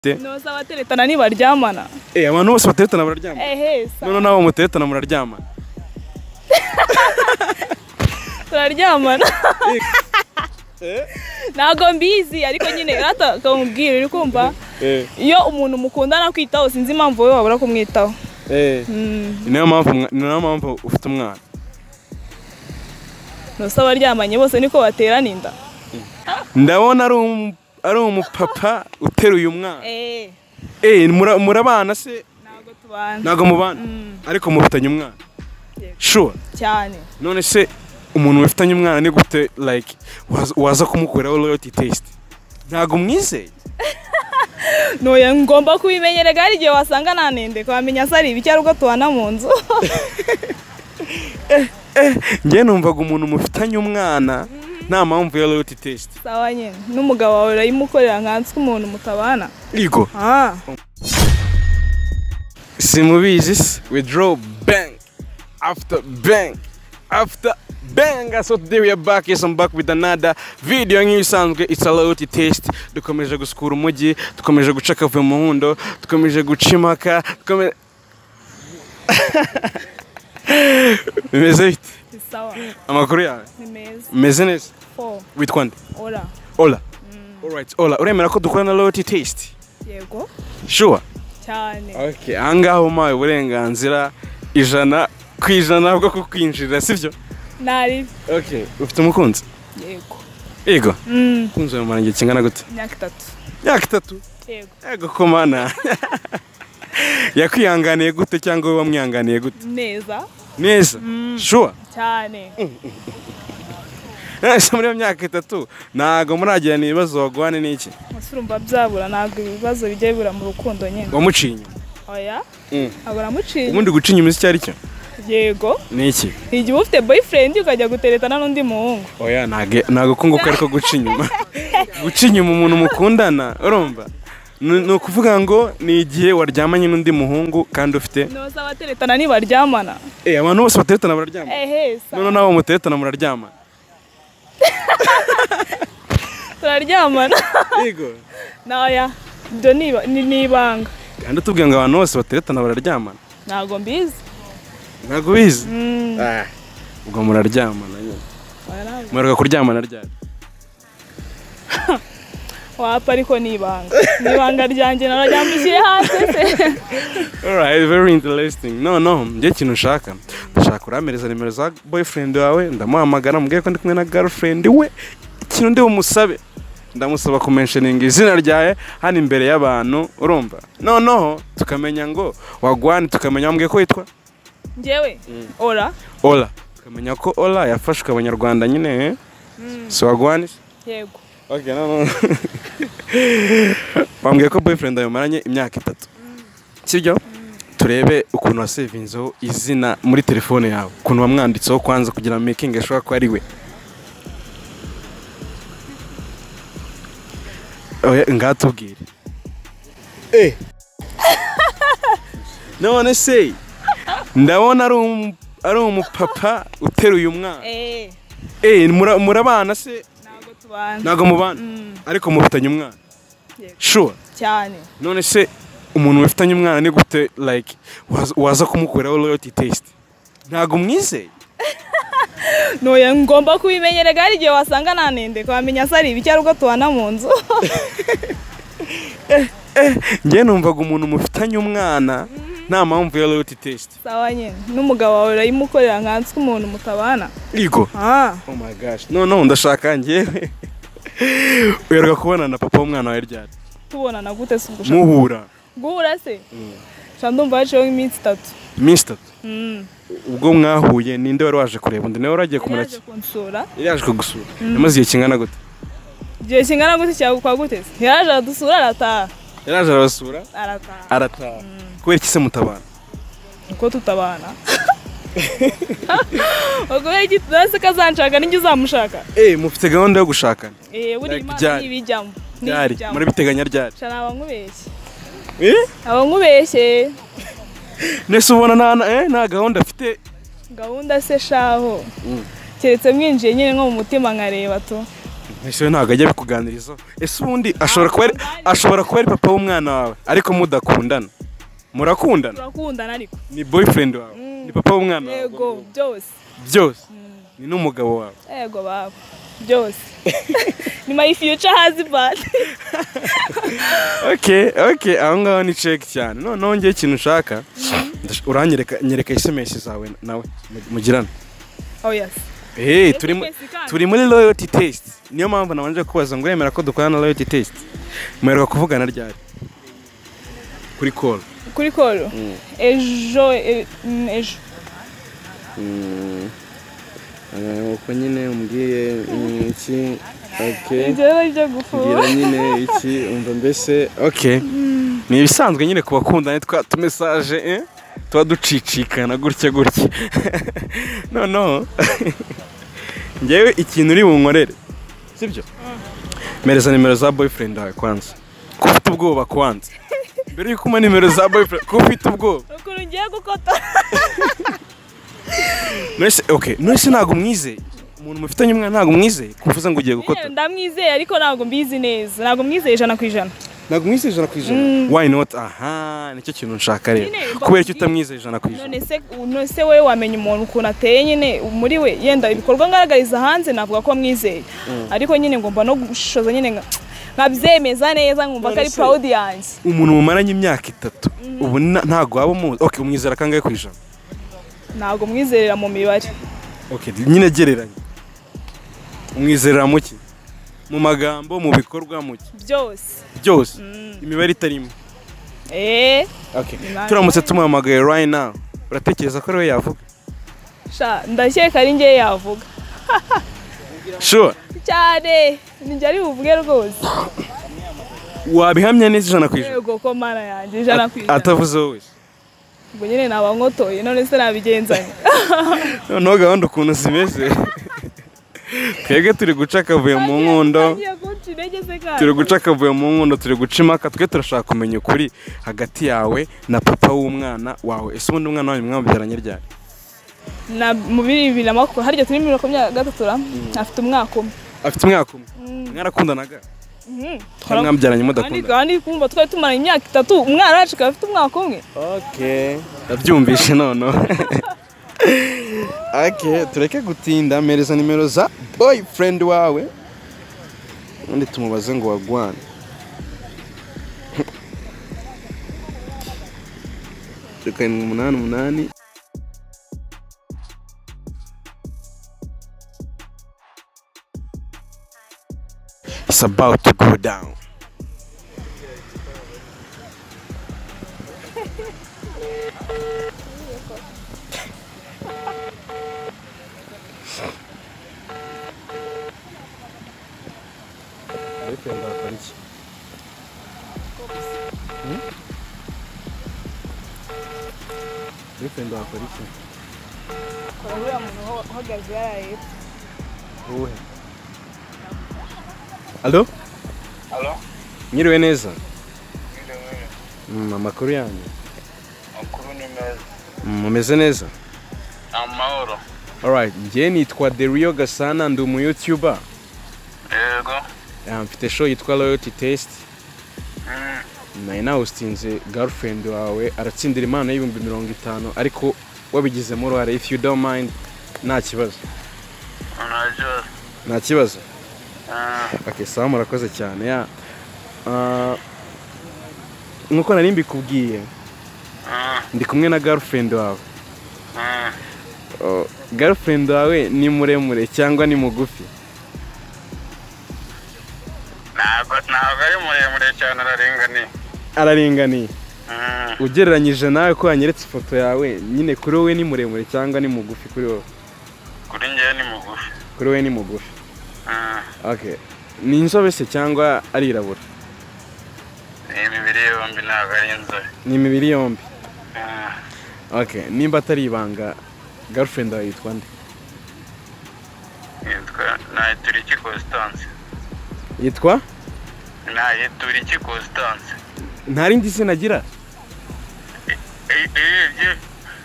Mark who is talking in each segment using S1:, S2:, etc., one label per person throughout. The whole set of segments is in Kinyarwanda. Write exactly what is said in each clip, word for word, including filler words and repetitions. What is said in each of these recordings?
S1: No saba teretana ni baryamana.
S2: Eh abantu bose bateretana bararyamana.
S1: Eh sa.
S2: None nawo muteretana muraryamana.
S1: Turaryamana. Eh? Nago mbizi ariko nyine rata kamubwira uri kumva. Eh. Iyo umuntu mukundana kwitaho sinzi impamvu wowe wabura kumwitaho.
S2: Eh. Niyo mpamvu niyo mpamvu ufite umwana.
S1: No saba ryamanye bose niko baterana inda.
S2: Ndabona ari um ari umupapa uteruye umwana.
S1: Eh.
S2: Eh murabana se
S1: nago tubana.
S2: Nago mubana. Ariko mufitanye umwana. Sure.
S1: Cyane.
S2: None se umuntu wifitanye umwana ni gute like waza kumukorera loyalty test? Nago mwizeye.
S1: No ya ngomba kubimenyera gari gihe wasanga nanende kwamenya sari ibiki aruko tubana mu nzu.
S2: Eh eh ngiye numvaga umuntu mufitanye umwana. Nta mpamvu ya loyalty test.
S1: Sawa nyene n'umugabo wawe urayimukorera nkanzwe umuntu mutabana.
S2: Igo.
S1: Ah.
S2: Simubizi withdraw bang after bang after bang. So today we are back. Yes, I'm back with another video. Nk'ibisanzwe it's a loyalty test. Dukomeje gusukura umujyi, dukomeje gucaka vuba mu muhundo, dukomeje gucimaka, dukomeje Bimeze bite?
S1: Sawa.
S2: Amakuru yawe?
S1: Ni meza.
S2: Meze neza?
S1: Four.
S2: Witwa nde?
S1: Ola.
S2: Ola. Mm. All right. Ola, uremera ko dukorana loyalty test?
S1: Yego.
S2: Sure.
S1: Cyane.
S2: Okay, angaho mawe uburenganzira ijana kwijana bwo kukwinjira sivyo?
S1: Nari.
S2: Okay, ufite umukunzi?
S1: Yego.
S2: Yego.
S1: Mm.
S2: Kunzo yamaranye kingana gute?
S1: Myaka itatu.
S2: Myaka itatu?
S1: Yego.
S2: Yego komana. Yakwihanganiye gute cyangwa wowe wamwihanganiye gute?
S1: Neza.
S2: Neza.
S1: Mm.
S2: Sure.
S1: Cyane.
S2: Ese muri myaka itatu nago muragirana ibibazo wagwane n'iki?
S1: Masurumba byabura nago ibibazo bijye bibura mu rukundo nyene.
S2: Wamucinye?
S1: Oya. Mm. Agora mucinye.
S2: Ubundi gucinya imisi cyari cyo?
S1: Yego.
S2: Niki?
S1: Igihe ufite boyfriend ukajya guteretana n'undi muhungu.
S2: Oya nage nago kunguka ariko gucinyuma. Gucinyuma umuntu mukundana urumva? No kuvuga ngo ni igihe waryamanye n'undi muhungu kandi ufite
S1: no saba teretana ni baryamana.
S2: Eh abantu bose bateretana bararyamana.
S1: Eh sa.
S2: None nawo muteretana muraryamana.
S1: Turaryamana.
S2: Yego.
S1: Naya. Ndo niba nibanga.
S2: Kandi tubwiye ngo abantu bose bateretana bararyamana.
S1: Nago mbizi.
S2: Nago bizi?
S1: Mm.
S2: Ah. Ubwo muraryamana nyine. Muraga kuryamana ryari?
S1: Wapa ariko nibanga. Nibanga ryanjye narajyambishiye hasi se.
S2: All right, very interesting. No no, ngiye kintu ushaka. Ndashaka uramereza nimero za boyfriend wawe, ndamuhamagara mubwiye ko ndi kumwe na girlfriend we. Ikintu ndi umusabe. Ndamusaba kumentioninga izina ryawe hano imbere y'abantu, urumva? No no, tukamenya ngo wagwane, tukamenya mubwiye ko yitwa
S1: Njyewe. Ola.
S2: Ola. Tukamenya ko Ola yafashwe abanyarwanda nyine. So wagwane?
S1: Yego.
S2: Okay, no no. Bambwiye ko boyfriend ayomaranye imyaka itatu. Sibyo? Turebe ukuntu wasevinzeho izina muri telefone yawe. Ukuntu wamwanditseho kwanza kugira making ashobora ko ari we. Oya ngatubwire. Eh. None se ndabona ari um ari umupapa uteruye umwana.
S1: Eh.
S2: Eh murabana se
S1: nago tubana.
S2: Nago mubana. Ariko mufitanye umwana. Sure.
S1: Cyane.
S2: None se umuntu wifitanye umwana ni gute like waza kumukorera loyalty test? Nago mwizeye.
S1: No ya ngomba kubimenyera gari gihe wasanga nanende kwamenya sari ibiki aruko tubana mu nzu.
S2: Eh eh ngiye numvaga umuntu mufitanye umwana nta mpamvu ya loyalty test.
S1: Sawa nyene n'umugabo wawe urayimukorera nkanzwe umuntu mutabana.
S2: Igo.
S1: Ah.
S2: Oh my gosh. No no ndashaka ngiye. Uyaruka kubona na papa w'umwana wawe ryari?
S1: Tubonana gute se ugushaka?
S2: Muhura.
S1: Guhura se? Mm. Cyandumva yaciye iminsi itatu.
S2: Iminsi itatu.
S1: Mm.
S2: Ubwo mwahuye ninde wari waje kureba undi nawe waragiye kumuraki?
S1: Yaje kunsura.
S2: Yaje kugusura. Yamaze igihe kingana gute?
S1: Igihe kingana gute cyangwa kwa gute se? Yaje adusura arataha.
S2: Yaje arabasura?
S1: Arataha.
S2: Arataha. Kubera iki se mutabana?
S1: Uko tutabana. Ogoye gitase kazanshaka ninjye uzamushaka.
S2: Eh mufite gahunda yo gushakana?
S1: Eh buri imana nibijyamo.
S2: Ryari? Muri biteganya ryari?
S1: Cyane abankubeshye.
S2: Eh?
S1: Abankubeshye.
S2: Nese ubona na eh na gahunda afite
S1: gahunda se shaho. Keretse mwinjiye nyine nko mu mutima nkareba to.
S2: ese ntago ajya bikuganiriza ese ubundi ashobora kuba ashobora kuba ari papa w'umwana wawe ariko mudakundana murakundana
S1: turakundana ariko
S2: ni boyfriend wawe ni papa w'umwana wawe
S1: yego byose
S2: byose ni n'umugabo wawe
S1: yego baba byose ni my future husband.
S2: Okay okay aho ngaho ni check cyane no no ngiye ikintu ushaka uranyereka nyereka S M S zawe nawe mugirana.
S1: Oh yes.
S2: Eh turi turi muri loyalty test niyo mpamvu nabanje kubaza ngo yemera ko dukorana loyalty test mwereka kuvugana ryari kuri call
S1: kuri call ejo ejo
S2: uko nyine umbwiye iki okay
S1: njyewe ibyo gufura
S2: ngira nyine iki umva mbese okay ni ibisanzwe nyine ku bakundana twa tu message eh tuba ducicikana gutya gutya no no njyewe ikintu uri bunkorere sibyo mereza nimero za boyfriend wawe kwanza kufite ubwoba kwanza mbere yuko uma nimero za boyfriend kufite ubwoba
S1: ukuntu ngiye gukota
S2: Nese okay nese ntago mwizeye umuntu mufitanye umwana ntago mwizeye kuvuza ngo ugiye gukota
S1: ndamwizeye ariko ntago mbizi neza ntago mwizeye ijana ku ijana
S2: ntago mwizeye ijana ku ijana why not aha nicyo kintu nshaka rero kubera icyo utamwizeye ijana ku ijana
S1: none se none se wewe wamenye umuntu ukuntu ateye nyine muri we yenda ibikorwa ngaragariza hanze navuga ko mwizeye ariko nyine ngomba no gushoza nyine nkabyemeza neza nkumva ko ari proud yanjye
S2: umuntu mumaranye imyaka itatu ubu ntago waba muzi okay umwizera kangahe ku ijana
S1: ntago mwizerera mu mibare
S2: okay nyine gereranye umwizerera muki mu magambo mu bikorwa muki
S1: byose
S2: byose imibare itarimo
S1: eh
S2: okay turamutse tumuhamagaye right now uratekereza ko ariwe yavuga
S1: sha ndakeka ari ngiye yavuga
S2: sure
S1: cyane ninjye ari buvuge rwose
S2: wabihamya neza ijana ku ijana
S1: yego ko mana yanjye ijana ku ijana
S2: atavuze wowe
S1: ubwo nyine naba nkotoye none se nabigenzanye
S2: noneho gahunda ukuntu zimeze twebwe turi guca akavuye mu nkundo turi guca akavuye mu nkundo turi guca impaka twe turashaka kumenya ukuri hagati yawe na papa w'umwana wawe ese ubundi umwana wawe mwabyaranye ryari
S1: na mu bibiri na makumyabiri harya turi muri makumyabiri na gatatu afite umwaka umwe
S2: afite umwaka umwe mwarakundanaga mwambyaranye mudakunda
S1: kandi kumva twari tumaranye imyaka itatu umwana wacu afite umwaka umwe
S2: okay ndabyumvishe none okay tureke gutinda mereza nimero za boyfriend wawe undi tumubaze ngo wagwane tukani umunani umunani It's about to go down. Defendo a polícia.
S1: Uriya muntu uhagaze yaraye.
S2: Uwe. Allo?
S3: Allo?
S2: Nyiriwe neza.
S3: Nyiriwe.
S2: Mm, amakuru yanyu.
S3: Amakuru ni meza.
S2: Mumeze neza?
S3: Amahoro.
S2: Alright, njye nitwa The Real Gasana ndi umu YouTuber.
S3: Yego.
S2: Yeah, mfite show yitwa Loyalty Test.
S3: Mm.
S2: Nari nawustinze girlfriend wawe aratsindira impano y'ibihumbi mirongo itanu ariko wabigizemo uruhare if you don't mind nta kibazo.
S3: Nta
S2: Nta kibazo.
S3: Ah.
S2: Okay, sawa murakoze cyane ya. Uh, nkuko nari mbikubwiye.
S3: Ah.
S2: Ndi kumwe na girlfriend wawe.
S3: Ah.
S2: Oh, girlfriend wawe ni muremure cyangwa ni mugufi?
S3: Ntabwo ntabwo ari muremure cyane araringaniye.
S2: Araringaniye.
S3: Ah.
S2: Ugereranyije nawe ko yanyeretse ifoto yawe nyine kuri wowe ni muremure cyangwa ni mugufi kuri wowe?
S3: Kuri njye ni mugufi.
S2: Kuri wowe ni mugufi.
S3: Ah.
S2: Okay. Ni inzobe se cyangwa arirabura?
S3: Ni imibiri yombi ntabwo ari inzobe.
S2: Ni imibiri yombi.
S3: Ah.
S2: Okay, nimba atari ibanga girlfriend wawe yitwa nde?
S3: Yitwa Nayituriki Constance.
S2: Yitwa?
S3: Nayituriki Constance.
S2: Nta rindi zina agira?
S3: Eh,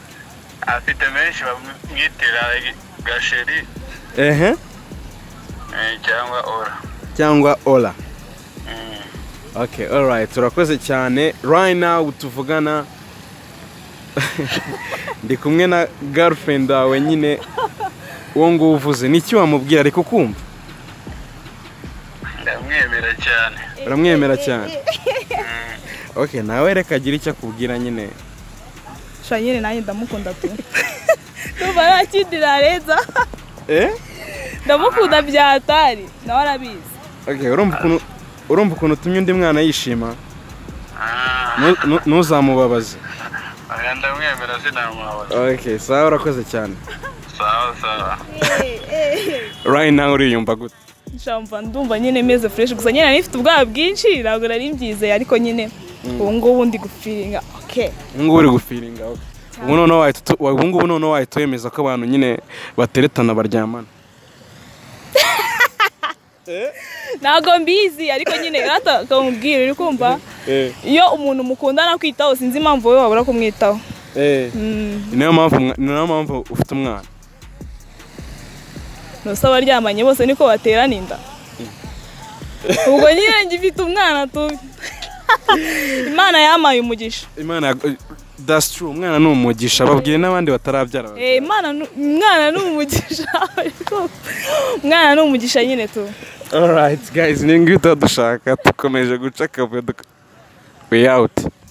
S3: afite menshi bamwitira Gasheri.
S2: Ehe.
S3: Eh, cyangwa ora.
S2: cyangwa ola.
S3: Mm.
S2: Okay, alright, turakoze cyane. Right now tuvugana ndi kumwe na girlfriend wawe nyine uwo nguwo uvuze niki wamubwira ariko kumva?
S3: Ndamwemera cyane.
S2: Uramwemera cyane? Okay, nawe reka agira icyo akubwira nyine.
S1: Sha nyine nanjye ndamukunda tu. Tuba nakindira reza.
S2: Eh?
S1: Ndamukunda byatari, nawe arabizi.
S2: Okay, urumva ukuntu urumva ukuntu tumye undi mwana yishima?
S3: Ah.
S2: Ntuzamubabaze.
S3: Aya ndamwemera sinamubabaza.
S2: Okay, sawa urakoze cyane.
S3: Sawa sawa.
S2: Right now uriyumva gute?
S1: Shamva ndumva nyine meze fresh gusa nyine nifite ubwabo bwinshi ntabwo nari mbyizeye ariko nyine ubu ngubu ndi gufiringa. Okay.
S2: Ubu ngubu uri gufiringa. Okay. Ubu noneho wahita ubu ngubu noneho wahita wemeza ko abantu nyine bateretana baryamana.
S1: Ntabwo mbizi ariko nyine rata kamubwira uri kumva iyo umuntu mukundana kwitaho sinzi impamvu wowe wabura kumwitaho.
S2: Eh. Niyo mpamvu niyo mpamvu ufite umwana.
S1: Nusa baryamanye bose niko baterana inda. Ubwo nyine ngifite umwana tu. Imana yamaye umugisha.
S2: Imana that's true. Umwana ni umugisha babwire n'abandi batarabyara.
S1: Eh, Imana umwana ni umugisha. Umwana ni umugisha nyine tu.
S2: All right guys, ningi dushaka tukomeje guca kavuyo. We out.